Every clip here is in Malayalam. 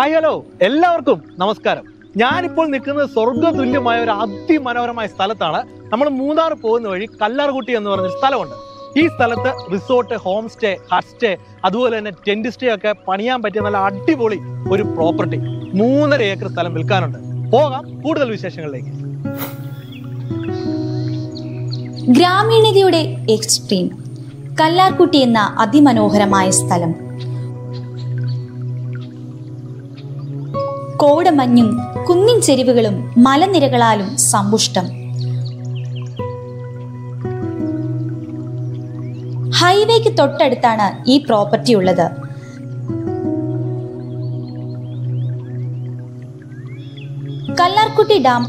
ഹായ് ഹലോ എല്ലാവർക്കും നമസ്കാരം. ഞാനിപ്പോൾ നിൽക്കുന്നത് സ്വർഗ്ഗതുല്യമായ ഒരു അതിമനോഹരമായ സ്ഥലത്താണ്. നമ്മൾ മൂന്നാർ പോകുന്ന വഴി കല്ലാർകുട്ടി എന്ന് പറഞ്ഞൊരു സ്ഥലമുണ്ട്. ഈ സ്ഥലത്ത് resort, home stay, hut stay, അതുപോലെ തന്നെ ടെന്റ് സ്റ്റേ ഒക്കെ പണിയാൻ പറ്റിയ നല്ല അടിപൊളി ഒരു പ്രോപ്പർട്ടി 3.5 ഏക്കർ സ്ഥലം വിൽക്കാനുണ്ട്. പോകാം കൂടുതൽ വിശേഷങ്ങളിലേക്ക്. ഗ്രാമീണതയുടെ എക്സ്ട്രീം കല്ലാർകുട്ടി എന്ന അതിമനോഹരമായ സ്ഥലം കോടമഞ്ഞും കുന്നിൻ ചെരിവുകളും മലനിരകളാലും സമ്പുഷ്ടം. ഹൈവേക്ക് തൊട്ടടുത്താണ് ഈ പ്രോപ്പർട്ടി ഉള്ളത്. കല്ലാർകുട്ടി ഡാം,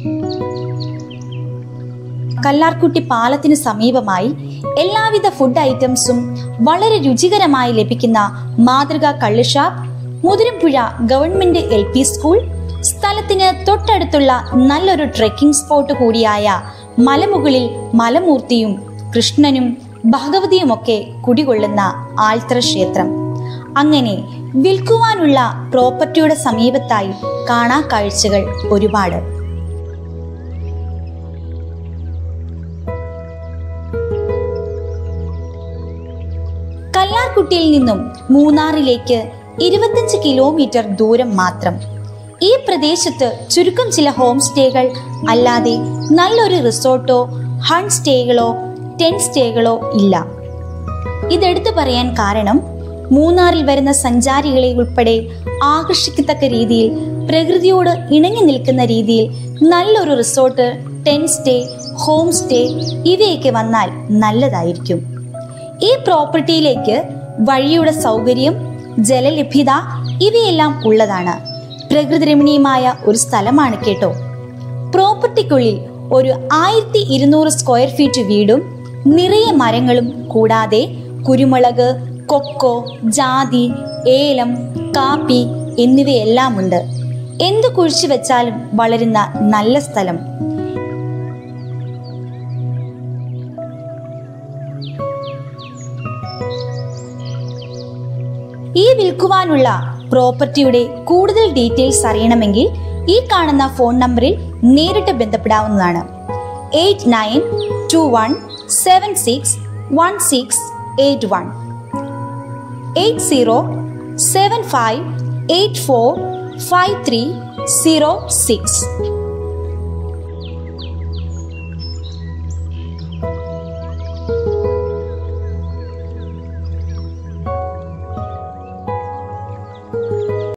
കല്ലാർകുട്ടി പാലത്തിന് സമീപമായി എല്ലാവിധ ഫുഡ് ഐറ്റംസും വളരെ രുചികരമായി ലഭിക്കുന്ന മാതൃകാ കള്ളുഷാപ്പ്, മുതിരമ്പുഴ ഗവൺമെന്റ് LP സ്കൂൾ, സ്ഥലത്തിന് തൊട്ടടുത്തുള്ള നല്ലൊരു ട്രെക്കിംഗ് സ്പോട്ട് കൂടിയായ മലമുകളിൽ മലമൂർത്തിയും കൃഷ്ണനും ഭഗവതിയുമൊക്കെ കുടികൊള്ളുന്ന ആൽത്തറ ക്ഷേത്രം. അങ്ങനെ വിൽക്കുവാനുള്ള പ്രോപ്പർട്ടിയുടെ സമീപത്തായി കാണാ കാഴ്ചകൾ ഒരുപാട്. കല്ലാർകുട്ടിയിൽ നിന്നും മൂന്നാറിലേക്ക് 25 കിലോമീറ്റർ ദൂരം മാത്രം. ഈ പ്രദേശത്ത് ചുരുക്കം ചില ഹോം സ്റ്റേകൾ അല്ലാതെ നല്ലൊരു റിസോർട്ടോ, ഹണ്ട് സ്റ്റേകളോ, ടെന്റ് സ്റ്റേകളോ ഇല്ല. ഇതെടുത്തു പറയാൻ കാരണം മൂന്നാറിൽ വരുന്ന സഞ്ചാരികളെ ഉൾപ്പെടെ ആകർഷിക്കത്തക്ക രീതിയിൽ പ്രകൃതിയോട് ഇണങ്ങി നിൽക്കുന്ന രീതിയിൽ നല്ലൊരു resort, tent stay, home stay ഇവയൊക്കെ വന്നാൽ നല്ലതായിരിക്കും. ഈ പ്രോപ്പർട്ടിയിലേക്ക് വഴിയുടെ സൗകര്യം, ജലലഭ്യത ഇവയെല്ലാം ഉള്ളതാണ്. പ്രകൃതി രമണീയമായ ഒരു സ്ഥലമാണ് കേട്ടോ. പ്രോപ്പർട്ടിക്കുള്ളിൽ ഒരു 1200 സ്ക്വയർ ഫീറ്റ് വീടും നിറയെ മരങ്ങളും കൂടാതെ കുരുമുളക്, കൊക്കോ, ജാതി, ഏലം, കാപ്പി എന്നിവയെല്ലാം ഉണ്ട്. എന്തു കുഴിച്ചു വെച്ചാലും വളരുന്ന നല്ല സ്ഥലം. ഈ വിൽക്കുവാനുള്ള പ്രോപ്പർട്ടിയുടെ കൂടുതൽ ഡീറ്റെയിൽസ് അറിയണമെങ്കിൽ ഈ കാണുന്ന ഫോൺ നമ്പറിൽ നേരിട്ട് ബന്ധപ്പെടാവുന്നതാണ്. 8921761681 8075845306.